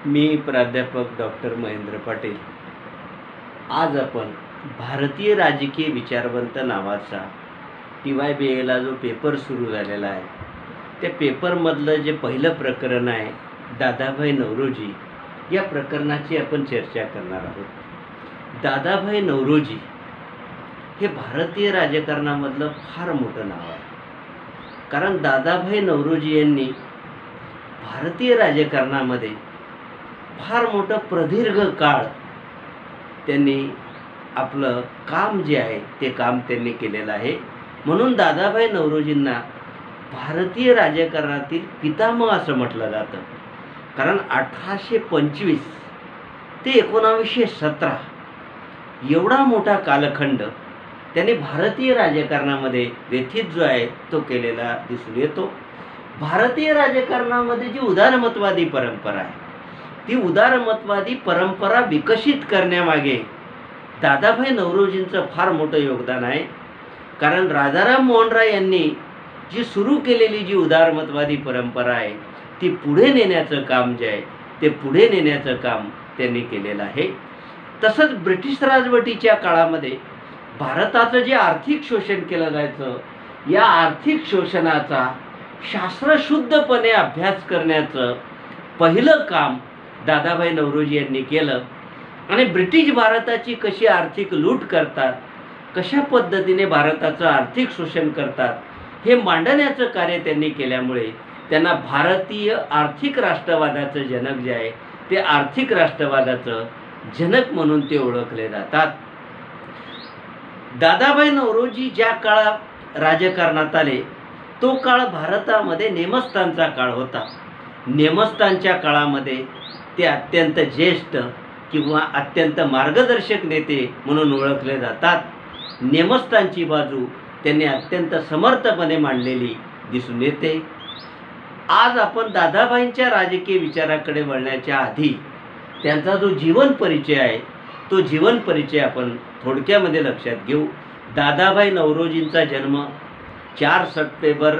मी प्राध्यापक डॉक्टर महेंद्र पाटील. आज आपण भारतीय राजकीय विचारवंत नावाचा TYBAला जो पेपर सुरू झालेला आहे, त्या पेपरमधलं जे पहिलं प्रकरण आहे दादाभाई नौरोजी, या प्रकरणाची आपण चर्चा करणार आहोत. दादाभाई नौरोजी हे भारतीय राजकारणामधलं फार मोठं नाव आहे. कारण दादाभाई नौरोजी यांनी भारतीय राजकारणामध्ये फार मोठं प्रदीर्घ काळ त्यांनी आपलं काम जे आहे ते काम त्यांनी केलेलं आहे. म्हणून दादाभाई नौरोजींना भारतीय राजकारणातील पितामह असं म्हटलं जातं. कारण 1825 ते 1917 एवढा मोठा कालखंड त्यांनी भारतीय राजकारणामध्ये व्यथित जो आहे तो केलेला दिसून येतो. भारतीय राजकारणामध्ये जी उदारमतवादी परंपरा आहे, ती उदारमतवादी परंपरा विकसित करण्यामागे दादाभाई नौरोजींचं फार मोठं योगदान आहे. कारण राजाराम मोहन राय यांनी जी सुरू केलेली जी उदारमतवादी परंपरा आहे ती पुढे नेण्याचं काम जे आहे ते पुढे नेण्याचं काम त्यांनी केलेलं आहे. तसंच ब्रिटिश राजवटीच्या काळामध्ये भारताचं जे आर्थिक शोषण केलं जायचं, या आर्थिक शोषणाचा शास्त्रशुद्धपणे अभ्यास करण्याचं पहिलं काम दादाभाई नौरोजी यांनी केलं. आणि ब्रिटिश भारताची कशी आर्थिक लूट करतात, कशा पद्धतीने भारताचं आर्थिक शोषण करतात, हे मांडण्याचं कार्य त्यांनी केल्यामुळे त्यांना भारतीय आर्थिक राष्ट्रवादाचं जनक जे आहे ते आर्थिक राष्ट्रवादाचं जनक म्हणून ते ओळखले जातात. दादाभाई नौरोजी ज्या काळात राजकारणात आले तो काळ भारतामध्ये नेमस्थानचा काळ होता. नेमस्थानच्या काळामध्ये ते अत्यंत ज्येष्ठ किंवा अत्यंत मार्गदर्शक नेते म्हणून ओळखले जातात. नेमस्थानची बाजू त्यांनी अत्यंत समर्थपणे मांडलेली दिसून येते. आज आपण दादाभाईंच्या राजकीय विचाराकडे वळण्याच्या आधी त्यांचा जो जीवन परिचय आहे तो जीवन परिचय आपण थोडक्यामध्ये लक्षात घेऊ. दादाभाई नौरोजींचा जन्म 4 सप्टेंबर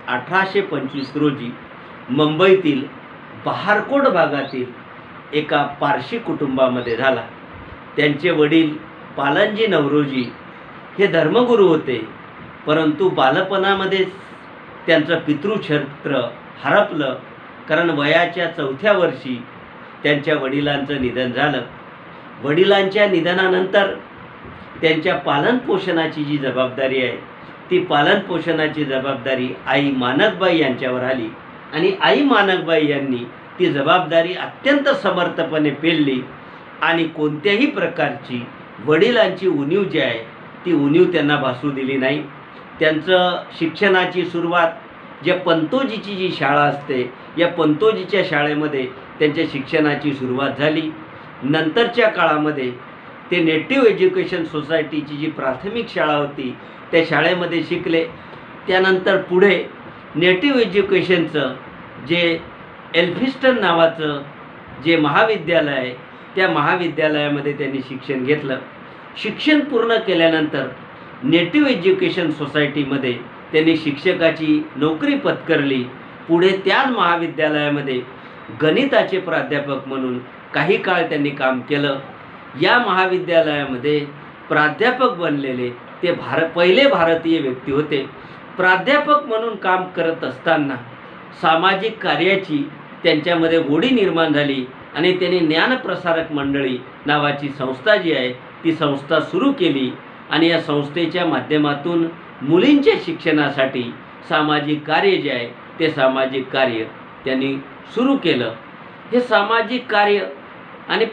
1825 रोजी मुंबईतील बहारकोट भागातील एका पारशी कुटुंबामध्ये झाला. त्यांचे वडील पालनजी नौरोजी हे धर्मगुरू होते, परंतु बालपणामध्येच त्यांचं पितृक्षेत्र हरपलं. कारण वयाच्या 4थ्या वर्षी त्यांच्या वडिलांचं निधन झालं. वडिलांच्या निधनानंतर त्यांच्या पालनपोषणाची जी जबाबदारी आहे ती पालनपोषणाची जबाबदारी आई माणकबाई यांच्यावर आली आणि आई माणकबाई यांनी ती जबाबदारी अत्यंत समर्थपणे पेलली आणि कोणत्याही प्रकारची वडिलांची उणीव जी आहे ती उणीव त्यांना भासू दिली नाही. त्यांचं शिक्षणाची सुरुवात ज्या पंतोजीची जी शाळा असते या पंतोजीच्या शाळेमध्ये त्यांच्या शिक्षणाची सुरुवात झाली. नंतरच्या काळामध्ये ते नेटिव्ह एज्युकेशन सोसायटीची जी प्राथमिक शाळा होती त्या शाळेमध्ये शिकले. त्यानंतर पुढे नेटिव्ह एज्युकेशनचं जे एल्फिस्टन नावाचं जे महाविद्यालय आहे त्या महाविद्यालयामध्ये त्यांनी शिक्षण घेतलं. शिक्षण पूर्ण केल्यानंतर नेटिव्ह एज्युकेशन सोसायटीमध्ये त्यांनी शिक्षकाची नोकरी पत्करली. पुढे त्याच महाविद्यालयामध्ये गणिताचे प्राध्यापक म्हणून काही काळ त्यांनी काम केलं. या महाविद्यालयामध्ये प्राध्यापक बनलेले ते पहिले भारतीय व्यक्ती होते. प्राध्यापक म्हणून काम करत असताना सामाजिक कार्याची त्यांच्यामध्ये गोडी निर्माण झाली आणि त्यांनी ज्ञानप्रसारक मंडळी नावाची संस्था जी आहे ती संस्था सुरू केली आणि या संस्थेच्या माध्यमातून मुलींच्या शिक्षणासाठी सामाजिक कार्य जे आहे ते सामाजिक कार्य त्यांनी सुरू केलं. हे सामाजिक कार्य आणि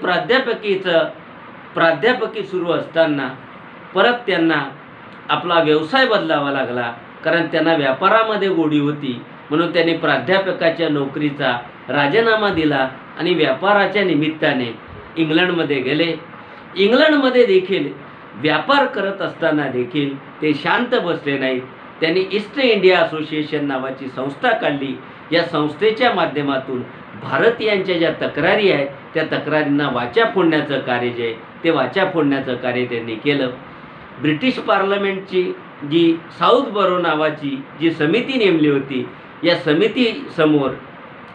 प्राध्यापकी सुरू असताना परत त्यांना आपला व्यवसाय बदलावा लागला. कारण त्यांना व्यापारामध्ये गोडी होती म्हणून त्यांनी प्राध्यापकाच्या नोकरीचा राजीनामा दिला आणि व्यापाराच्या निमित्ताने इंग्लंडमध्ये गेले. इंग्लंडमध्ये देखील व्यापार करत असताना देखील ते शांत बसले नाहीत. त्यांनी ईस्ट इंडिया असोसिएशन नावाची संस्था काढली. या संस्थेच्या माध्यमातून भारतीयांच्या ज्या तक्रारी आहेत त्या तक्रारींना वाचा फोडण्याचं कार्य जे आहे ते वाचा फोडण्याचं कार्य त्यांनी केलं. ब्रिटिश पार्लमेंटची जी साऊथ बरो नावाची जी समिती नेमली होती या समितीसमोर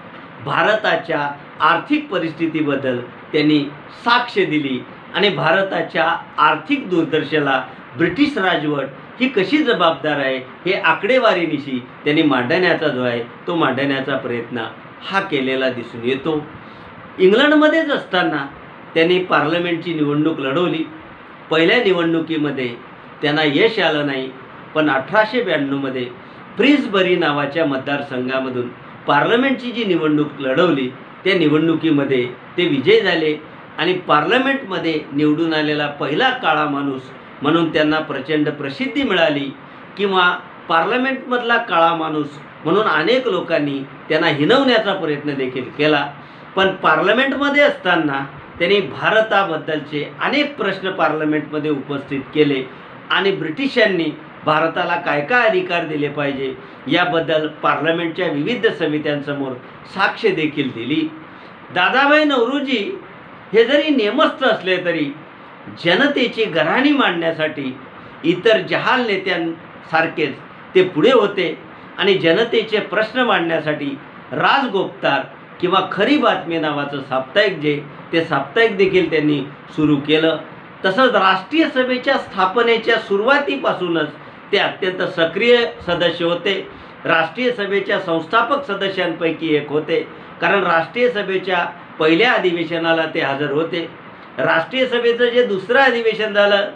भारताच्या आर्थिक परिस्थितीबद्दल त्यांनी साक्ष दिली आणि भारताच्या आर्थिक दुर्दशेला ब्रिटिश राजवट ही कशी जबाबदार आहे हे आकडेवारीनिशी त्यांनी मांडण्याचा जो आहे तो मांडण्याचा प्रयत्न हा केलेला दिसून येतो. इंग्लंडमध्येच असताना त्यांनी पार्लमेंटची निवडणूक लढवली. पहिल्या निवडणुकीमध्ये त्यांना यश आलं नाही, पण 1892मध्ये प्रिन्सबरी नावाच्या मतदारसंघामधून पार्लमेंटची जी निवडणूक लढवली त्या निवडणुकीमध्ये ते विजयी झाले आणि पार्लमेंटमध्ये निवडून आलेला पहिला काळा माणूस म्हणून त्यांना प्रचंड प्रसिद्धी मिळाली किंवा पार्लमेंटमधला काळा माणूस म्हणून अनेक लोकांनी त्यांना हिणवण्याचा प्रयत्न देखील केला. पण पार्लमेंटमध्ये असताना त्यांनी भारताबद्दलचे अनेक प्रश्न पार्लमेंटमध्ये उपस्थित केले आणि ब्रिटिशांनी भारताला काय काय अधिकार दिले पाहिजे याबद्दल पार्लमेंटच्या विविध समित्यांसमोर साक्ष देखील दिली. दादाभाई नौरोजी हे जरी नेमस्थ असले तरी जनतेची गऱ्हाणी मांडण्यासाठी इतर जहाल नेत्यांसारखेच ते पुढे होते आणि जनतेचे प्रश्न मांडण्यासाठी राजगोपतार किंवा खरी बातमी नावाचं साप्ताहिक ते साप्ताहिक देखील त्यांनी सुरू केलं. तसंच राष्ट्रीय सभेच्या स्थापनेच्या सुरुवातीपासूनच ते अत्यंत सक्रिय सदस्य होते. राष्ट्रीय सभेच्या संस्थापक सदस्यांपैकी एक होते, कारण राष्ट्रीय सभेच्या पहिल्या अधिवेशनाला ते हजर होते. राष्ट्रीय सभेचं जे दुसरं अधिवेशन झालं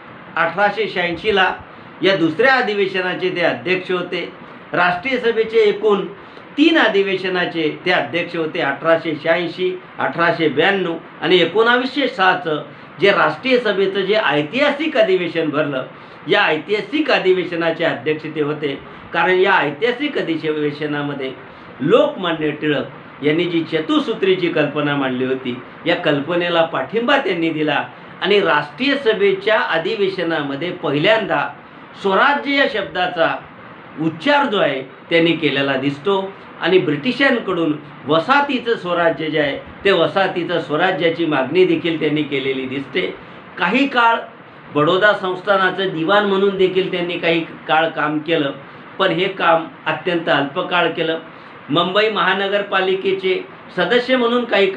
1886ला, या दुसऱ्या अधिवेशनाचे ते अध्यक्ष होते. राष्ट्रीय सभेचे एकूण 3 अधिवेशनाचे ते अध्यक्ष होते. 1886, 1892 आणि 1906चं जे राष्ट्रीय सभेचं जे ऐतिहासिक अधिवेशन भरलं या ऐतिहासिक अधिवेशनाचे अध्यक्ष ते होते. कारण या ऐतिहासिक अधिवेशनामध्ये लोकमान्य टिळक यांनी जी चतुसूत्रीची कल्पना मांडली होती या कल्पनेला पाठिंबा त्यांनी दिला आणि राष्ट्रीय सभेच्या अधिवेशनामध्ये पहिल्यांदा स्वराज्य या शब्दाचा उच्चार जो आहे त्यांनी केलेला दिसतो आणि ब्रिटिशांकडून वसाहतीचं स्वराज्य जे आहे ते वसाहतीचं स्वराज्याची मागणी देखील त्यांनी केलेली दिसते. काही काळ बडोदा संस्थानाचं दिवाण म्हणून देखील त्यांनी काही काळ काम केलं, पण हे काम अत्यंत अल्पकाळ केलं. मुंबई महानगरपालिकेचे सदस्य म्हणून काही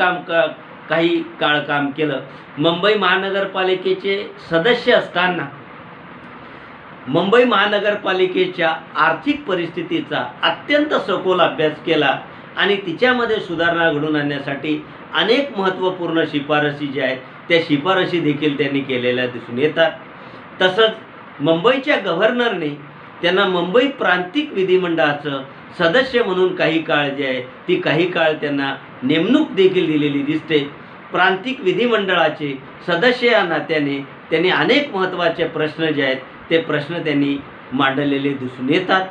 काळ काम केलं. मुंबई महानगरपालिकेचे सदस्य असताना मुंबई महानगरपालिकेच्या आर्थिक परिस्थितीचा अत्यंत सखोल अभ्यास केला आणि तिच्यामध्ये सुधारणा घडवून आणण्यासाठी अनेक महत्त्वपूर्ण शिफारसी ज्या आहेत त्या शिफारसी देखील त्यांनी केलेल्या दिसून येतात. तसंच मुंबईच्या गव्हर्नरने त्यांना मुंबई प्रांतिक विधिमंडळाचं सदस्य म्हणून काही काळ जे आहे ती काही काळ त्यांना नेमणूक देखील दिलेली दिसते. प्रांतिक विधिमंडळाचे सदस्य या नात्याने त्यांनी अनेक महत्त्वाचे प्रश्न जे आहेत ते प्रश्न त्यांनी मांडलेले दिसून येतात.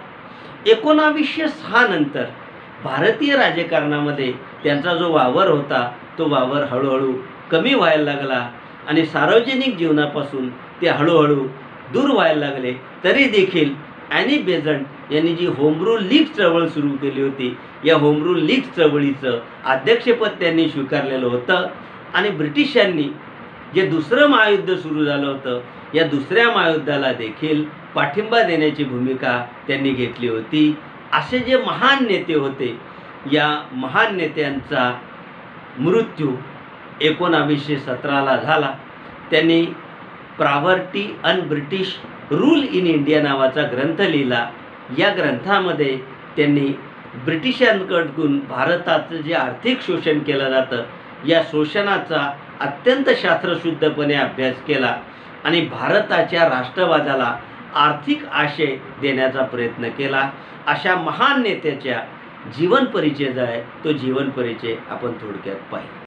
1906 नंतर भारतीय राजकारणामध्ये त्यांचा जो वावर होता तो वावर हळूहळू कमी व्हायला लागला आणि सार्वजनिक जीवनापासून ते हळूहळू दूर व्हायला लागले. तरी देखील ॲनी बेझंट यांनी जी होम रूल लीग चळवळ सुरू केली होती या होम रूल लीग चळवळीचं अध्यक्षपद त्यांनी स्वीकारलेलं होतं आणि ब्रिटिशांनी जे दुसरं महायुद्ध सुरू झालं होतं या दुसऱ्या महायुद्धाला देखील पाठिंबा देण्याची भूमिका त्यांनी घेतली होती. असे जे महान नेते होते या महान नेत्यांचा मृत्यू 1917ला झाला. त्यांनी poverty un British rule in India नावाचा ग्रंथ लिहिला. या ग्रंथामध्ये त्यांनी ब्रिटिशांकडून भारताचं जे आर्थिक शोषण केलं जातं या शोषणाचा अत्यंत शास्त्रशुद्धपणे अभ्यास केला आणि भारताच्या राष्ट्रवादाला आर्थिक आशय देण्याचा प्रयत्न केला. अशा महान नेत्याच्या जीवन परिचय जो आहे तो जीवन परिचय आपण थोडक्यात पाहिला.